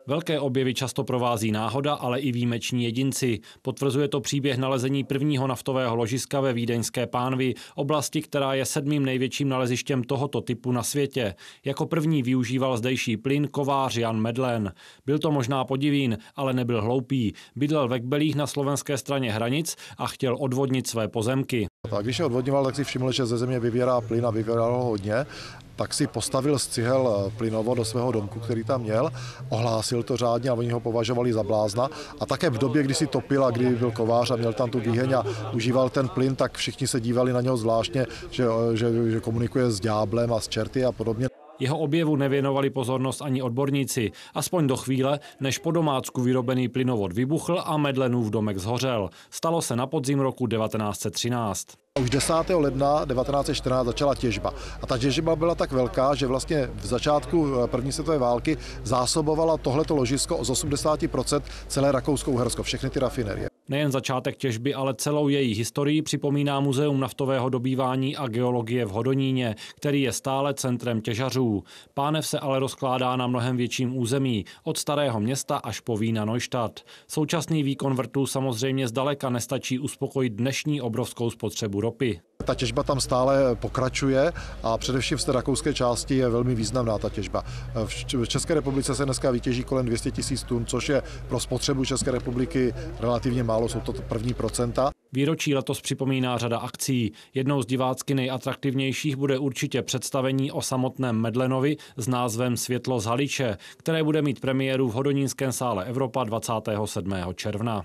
Velké objevy často provází náhoda, ale i výjimeční jedinci. Potvrzuje to příběh nalezení prvního naftového ložiska ve vídeňské pánvi, oblasti, která je 7. největším nalezištěm tohoto typu na světě. Jako první využíval zdejší plyn kovář Jan Medlen. Byl to možná podivín, ale nebyl hloupý. Bydlel ve Kbelích na slovenské straně hranic a chtěl odvodnit své pozemky. A když je odvodňoval, tak si všiml, že ze země vyvěrá plyn a vyvěralo ho hodně. Tak si postavil z cihel plynovod do svého domku, který tam měl, ohlásil to řádně a oni ho považovali za blázna. A také v době, kdy si topil a kdy byl kovář a měl tam tu výheň a užíval ten plyn, tak všichni se dívali na něho zvláštně, že komunikuje s ďáblem a s čerty a podobně. Jeho objevu nevěnovali pozornost ani odborníci, aspoň do chvíle, než po domácku vyrobený plynovod vybuchl a Medlenův domek zhořel. Stalo se na podzim roku 1913. Už 10. ledna 1914 začala těžba. A ta těžba byla tak velká, že vlastně v začátku první světové války zásobovala tohleto ložisko z 80% celé Rakousko-Uhersko, všechny ty rafinerie. Nejen začátek těžby, ale celou její historii připomíná Muzeum naftového dobývání a geologie v Hodoníně, který je stále centrem těžařů. Pánev se ale rozkládá na mnohem větším území, od Starého Města až po Vína Neustadt. Současný výkon vrtů samozřejmě zdaleka nestačí uspokojit dnešní obrovskou spotřebu ropy. Ta těžba tam stále pokračuje a především v té rakouské části je velmi významná ta těžba. V České republice se dneska vytěží kolem 200 000 tun, což je pro spotřebu České republiky relativně málo, jsou to první procenta. Výročí letos připomíná řada akcí. Jednou z divácky nejatraktivnějších bude určitě představení o samotném Medlenovi s názvem Světlo z Haliče, které bude mít premiéru v Hodonínském sále Evropa 27. června.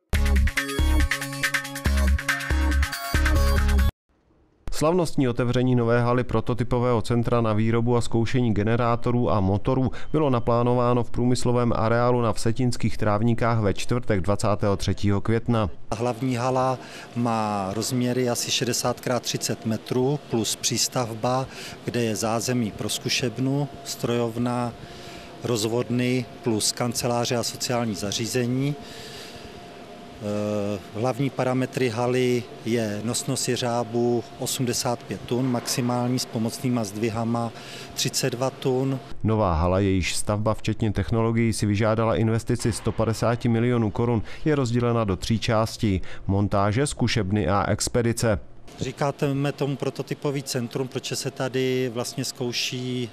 Slavnostní otevření nové haly prototypového centra na výrobu a zkoušení generátorů a motorů bylo naplánováno v průmyslovém areálu na Vsetinských Trávníkách ve čtvrtek 23. května. Hlavní hala má rozměry asi 60x30 metrů plus přístavba, kde je zázemí pro zkušebnu, strojovna, rozvodny plus kanceláře a sociální zařízení. Hlavní parametry haly je nosnost jeřábu 85 tun, maximální s pomocnýma zdvihama 32 tun. Nová hala, jejíž stavba včetně technologií si vyžádala investici 150 milionů korun, je rozdělena do 3 částí: montáže, zkušebny a expedice. Říkáme tomu prototypový centrum, protože se tady vlastně zkouší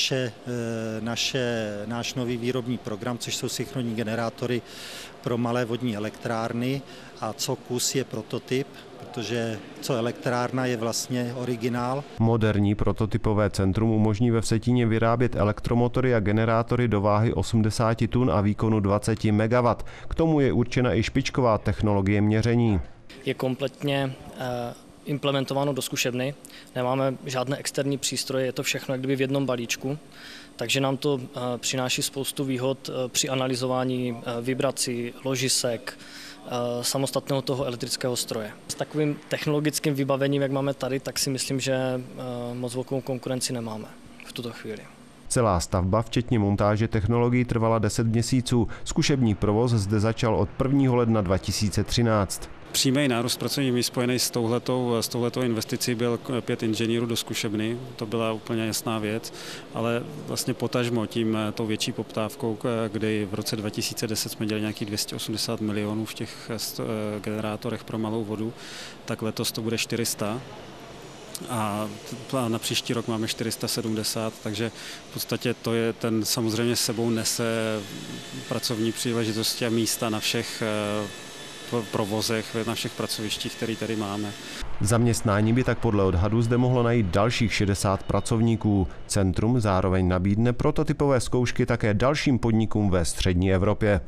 náš nový výrobní program, což jsou synchronní generátory pro malé vodní elektrárny, a co kus je prototyp, protože co elektrárna je vlastně originál. Moderní prototypové centrum umožní ve Vsetíně vyrábět elektromotory a generátory do váhy 80 tun a výkonu 20 MW. K tomu je určena i špičková technologie měření. Je kompletně implementováno do zkušebny, nemáme žádné externí přístroje, je to všechno jak kdyby v jednom balíčku, takže nám to přináší spoustu výhod při analyzování vibrací, ložisek, samostatného toho elektrického stroje. S takovým technologickým vybavením, jak máme tady, tak si myslím, že moc velkou konkurenci nemáme v tuto chvíli. Celá stavba, včetně montáže technologií, trvala 10 měsíců. Zkušební provoz zde začal od 1. ledna 2013. Přímý nárůst pracovních míst spojený s touhletou investicí byl 5 inženýrů do zkušebny, to byla úplně jasná věc, ale vlastně potažmo tou větší poptávkou, kdy v roce 2010 jsme dělali nějakých 280 milionů v těch generátorech pro malou vodu, tak letos to bude 400. A na příští rok máme 470, takže v podstatě to je samozřejmě s sebou nese pracovní příležitosti a místa na všech provozech, na všech pracovištích, které tady máme. Zaměstnání by tak podle odhadu zde mohlo najít dalších 60 pracovníků. Centrum zároveň nabídne prototypové zkoušky také dalším podnikům ve střední Evropě.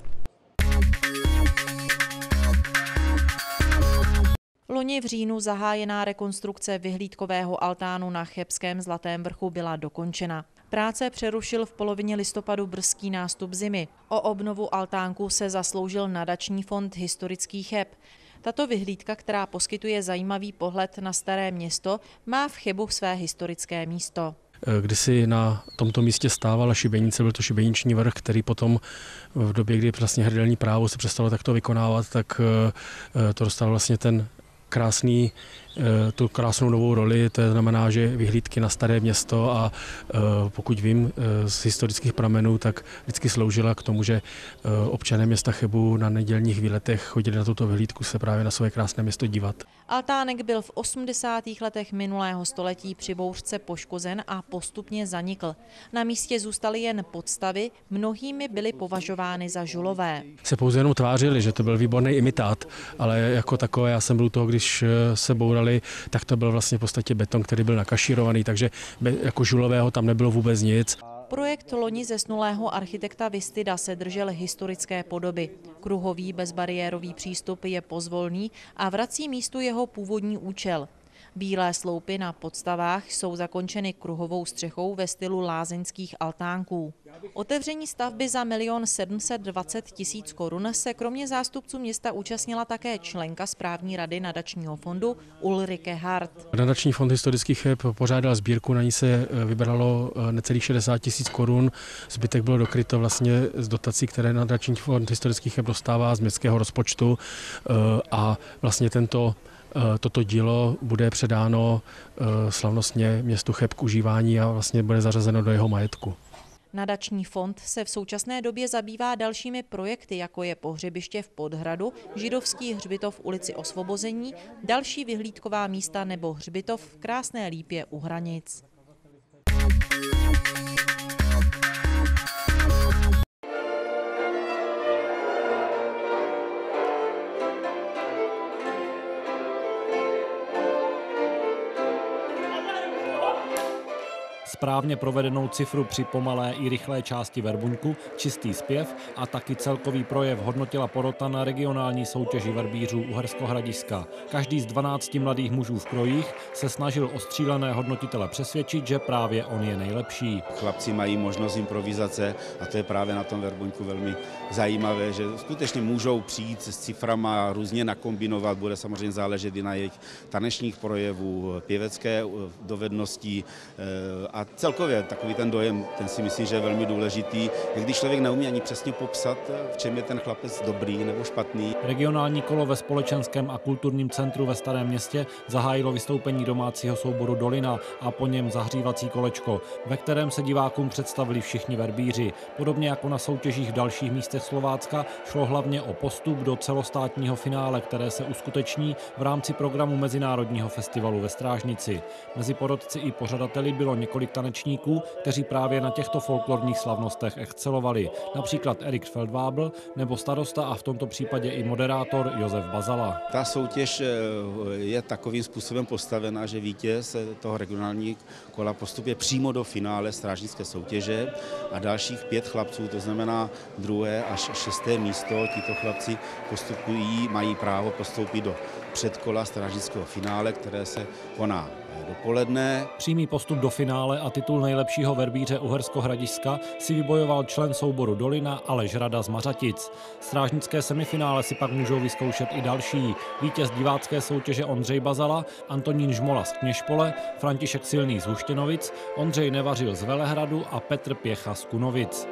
Loni v říjnu zahájená rekonstrukce vyhlídkového altánu na Chebském Zlatém vrchu byla dokončena. Práce přerušil v polovině listopadu brzký nástup zimy. O obnovu altánku se zasloužil nadační fond Historický Cheb. Tato vyhlídka, která poskytuje zajímavý pohled na staré město, má v Chebu své historické místo. Kdysi na tomto místě stávala šibenice, byl to šibeniční vrch, který potom v době, kdy vlastně hrdelní právo se přestalo takto vykonávat, tak to dostal vlastně ten krásný tu krásnou novou roli, to znamená, že vyhlídky na Staré Město a pokud vím z historických pramenů, tak vždycky sloužila k tomu, že občané města Chebu na nedělních výletech chodili na tuto vyhlídku se právě na své krásné město dívat. Altánek byl v 80. letech minulého století při bouřce poškozen a postupně zanikl. Na místě zůstaly jen podstavy, mnohými byly považovány za žulové. Se pouze jenom tvářili, že to byl výborný imitát, ale jako takové, já jsem byl u toho, když se bourali, tak to byl vlastně v podstatě beton, který byl nakašírovaný, takže jako žulového tam nebylo vůbec nic. Projekt loni zesnulého architekta Vistida se držel historické podoby. Kruhový bezbariérový přístup je pozvolný a vrací místu jeho původní účel. Bílé sloupy na podstavách jsou zakončeny kruhovou střechou ve stylu lázeňských altánků. Otevření stavby za 1 720 000 korun se kromě zástupců města účastnila také členka správní rady nadačního fondu Ulrike Hart. Nadační fond historických Cheb pořádal sbírku, na ní se vybralo necelých 60 000 korun. Zbytek bylo dokryto vlastně z dotací, které nadační fond historických Cheb dostává z městského rozpočtu a vlastně toto dílo bude předáno slavnostně městu Cheb k užívání a vlastně bude zařazeno do jeho majetku. Nadační fond se v současné době zabývá dalšími projekty, jako je pohřebiště v Podhradu, židovský hřbitov v ulici Osvobození, další vyhlídková místa nebo hřbitov v Krásné Lípě u Hranic. Správně provedenou cifru při pomalé i rychlé části verbuňku, čistý zpěv a taky celkový projev hodnotila porota na regionální soutěži verbířů Uherskohradišťska. Každý z 12 mladých mužů v krojích se snažil ostřílené hodnotitele přesvědčit, že právě on je nejlepší. Chlapci mají možnost improvizace a to je právě na tom verbuňku velmi zajímavé, že skutečně můžou přijít s ciframa, různě nakombinovat, bude samozřejmě záležet i na jejich tanečních projevů, pěvecké dovednosti a celkově takový ten dojem, ten si myslím, že je velmi důležitý, když člověk neumí ani přesně popsat, v čem je ten chlapec dobrý nebo špatný. Regionální kolo ve Společenském a kulturním centru ve Starém Městě zahájilo vystoupení domácího souboru Dolina a po něm zahřívací kolečko, ve kterém se divákům představili všichni verbíři. Podobně jako na soutěžích v dalších místech Slovácka šlo hlavně o postup do celostátního finále, které se uskuteční v rámci programu Mezinárodního festivalu ve Strážnici. Mezi porotci i pořadateli bylo několik tanečníků, kteří právě na těchto folklorních slavnostech excelovali. Například Erik Feldvábl nebo starosta a v tomto případě i moderátor Josef Bazala. Ta soutěž je takovým způsobem postavená, že vítěz toho regionálního kola postupuje přímo do finále strážnické soutěže a dalších 5 chlapců, to znamená 2. až 6. místo, tito chlapci postupují, mají právo postoupit do předkola strážnického finále, které se koná dopoledne. Přímý postup do finále a titul nejlepšího verbíře Uherskohradišťska si vybojoval člen souboru Dolina Aleš Rada z Mařatic. Strážnické semifinále si pak můžou vyzkoušet i další. Vítěz divácké soutěže Ondřej Bazala, Antonín Žmola z Kněžpole, František Silný z Huštěnovic, Ondřej Nevařil z Velehradu a Petr Pěcha z Kunovic.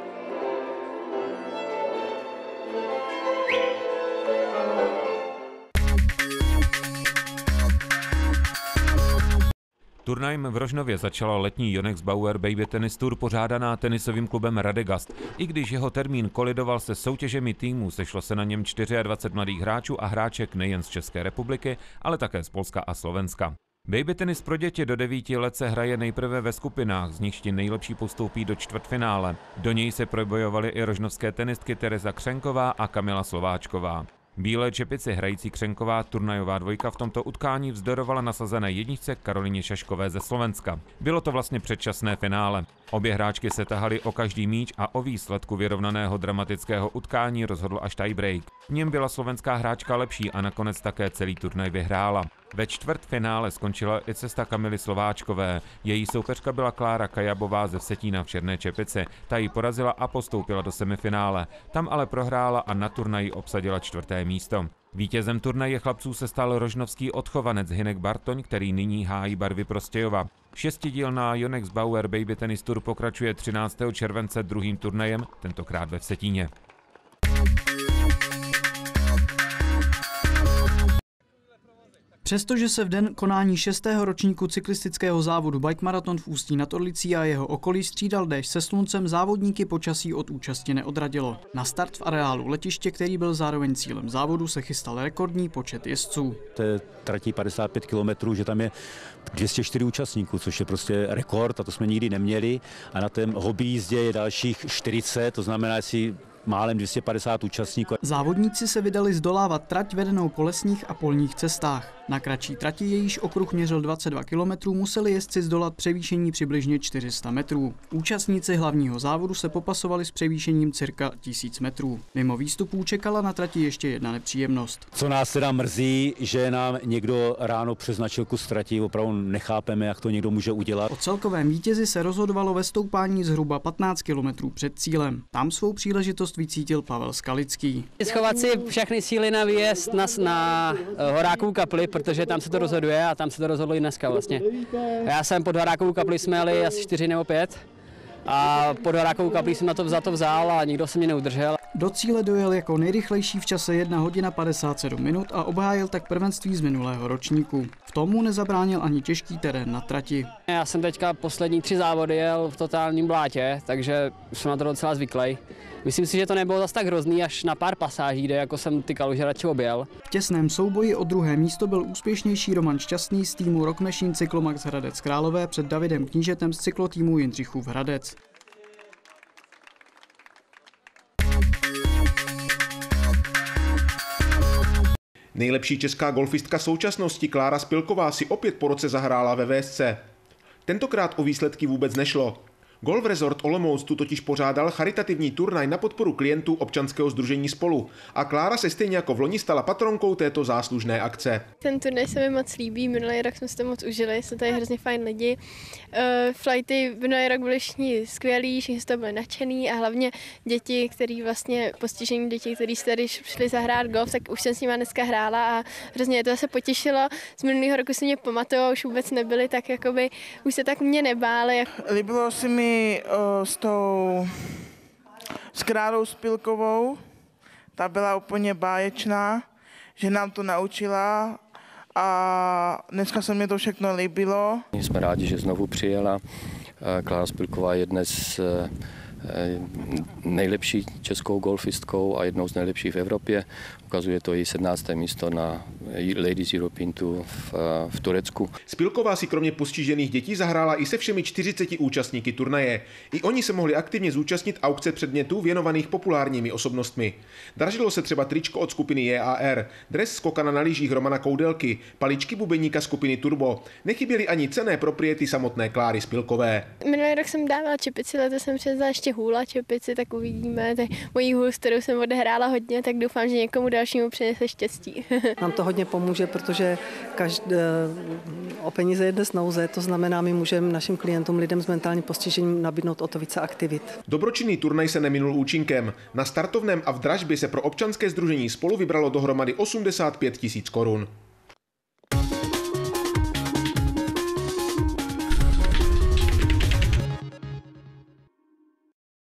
Turnajem v Rožnově začala letní Yonex Bauer Baby Tennis Tour pořádaná tenisovým klubem Radegast. I když jeho termín kolidoval se soutěžemi týmů, sešlo se na něm 24 mladých hráčů a hráček nejen z České republiky, ale také z Polska a Slovenska. Baby tenis pro děti do 9 let se hraje nejprve ve skupinách, z nichž ti nejlepší postoupí do čtvrtfinále. Do něj se probojovaly i rožnovské tenistky Tereza Křenková a Kamila Slováčková. Bílé čepici hrající Křenková turnajová dvojka v tomto utkání vzdorovala nasazené jedničce Karolině Šaškové ze Slovenska. Bylo to vlastně předčasné finále. Obě hráčky se tahaly o každý míč a o výsledku vyrovnaného dramatického utkání rozhodl až tiebreak. V něm byla slovenská hráčka lepší a nakonec také celý turnaj vyhrála. Ve čtvrtfinále skončila i cesta Kamily Slováčkové. Její soupeřka byla Klára Kajabová ze Vsetína v černé čepici. Ta ji porazila a postoupila do semifinále. Tam ale prohrála a na turnaji obsadila 4. místo. Vítězem turnaje chlapců se stal rožnovský odchovanec Hynek Bartoň, který nyní hájí barvy Prostějova. 6dílná Yonex Bauer Baby Tennis Tour pokračuje 13. července druhým turnajem, tentokrát ve Vsetíně. Přestože se v den konání 6. ročníku cyklistického závodu Bike Marathon v Ústí nad Orlicí a jeho okolí střídal déšť se sluncem, závodníky počasí od účasti neodradilo. Na start v areálu letiště, který byl zároveň cílem závodu, se chystal rekordní počet jezdců. To je tratí 55 km, že tam je 204 účastníků, což je prostě rekord a to jsme nikdy neměli. A na tém hobby jízdě je dalších 40, to znamená, jestli málem 250 účastníků. Závodníci se vydali zdolávat trať vedenou po lesních a polních cestách. Na kratší trati, jejíž okruh měřil 22 km, museli jezdci zdolat převýšení přibližně 400 metrů. Účastníci hlavního závodu se popasovali s převýšením cirka 1000 metrů. Mimo výstupů čekala na trati ještě jedna nepříjemnost. Co nás teda mrzí, že nám někdo ráno přeznačil kus trati, opravdu nechápeme, jak to někdo může udělat. O celkovém vítězi se rozhodovalo ve stoupání zhruba 15 km před cílem. Tam svou příležitost vycítil Pavel Skalický. Schovat si všechny síly na výjezd na Horákovu kapli, protože tam se to rozhoduje a tam se to rozhodlo i dneska vlastně. Já jsem pod Horákovou kapli jsme jeli asi 4 nebo 5 a pod Horákovou kaplí jsem na to vzal a nikdo se mě neudržel. Do cíle dojel jako nejrychlejší v čase 1 hodina 57 minut a obhájil tak prvenství z minulého ročníku. V tom mu nezabránil ani těžký terén na trati. Já jsem teďka poslední 3 závody jel v totálním blátě, takže už jsem na to docela zvyklý. Myslím si, že to nebylo zas tak hrozný, až na pár pasáží, kde jako jsem ty kaluže radši objel. V těsném souboji o druhé místo byl úspěšnější Roman Šťastný z týmu Rock Machine Cyclomax Hradec Králové před Davidem Knížetem z cyklotýmu Jindřichův Hradec. Nejlepší česká golfistka současnosti Klára Spilková si opět po roce zahrála ve VSC. Tentokrát o výsledky vůbec nešlo. Golf Resort Olomouc tu totiž pořádal charitativní turnaj na podporu klientů občanského sdružení Spolu a Klára se stejně jako v loni stala patronkou této záslužné akce. Ten turnaj se mi moc líbí, minulý rok jsme si to moc užili, jsou tady hrozně fajn lidi. Flighty minulý rok byly všichni skvělí, všichni z toho byli nadšený a hlavně děti, který vlastně postižení děti, kteří se tady šli zahrát golf, tak už jsem s nimi dneska hrála a hrozně to se potěšilo. Z minulého roku si mě pamatuju, už vůbec nebyli, tak jakoby už se tak mě nebáli. Líbilo se mi s Klárou Spilkovou, ta byla úplně báječná, že nám to naučila a dneska se mi to všechno líbilo. Jsme rádi, že znovu přijela. Klára Spilková je dnes nejlepší českou golfistkou a jednou z nejlepších v Evropě. Ukazuje to i 17. místo na Ladies European Tour v Turecku. Spilková si kromě postižených dětí zahrála i se všemi 40 účastníky turnaje. I oni se mohli aktivně zúčastnit aukce předmětů věnovaných populárními osobnostmi. Dražilo se třeba tričko od skupiny JAR, dres skokana na lyžích Romana Koudelky, paličky bubeníka skupiny Turbo. Nechyběly ani cenné propriety samotné Kláry Spilkové. Minulý rok jsem dávala čepici, letos jsem převzala ještě hůla čepici, tak uvidíme. Mojí hůl, s kterou jsem odehrála hodně, tak doufám, že někomu dalšímu přinese štěstí. Nám to hodně pomůže, protože o peníze je dnes nouze, to znamená, my můžeme našim klientům, lidem s mentálním postižením nabídnout o to více aktivit. Dobročinný turnaj se neminul účinkem. Na startovném a v dražbě se pro občanské sdružení Spolu vybralo dohromady 85 000 korun.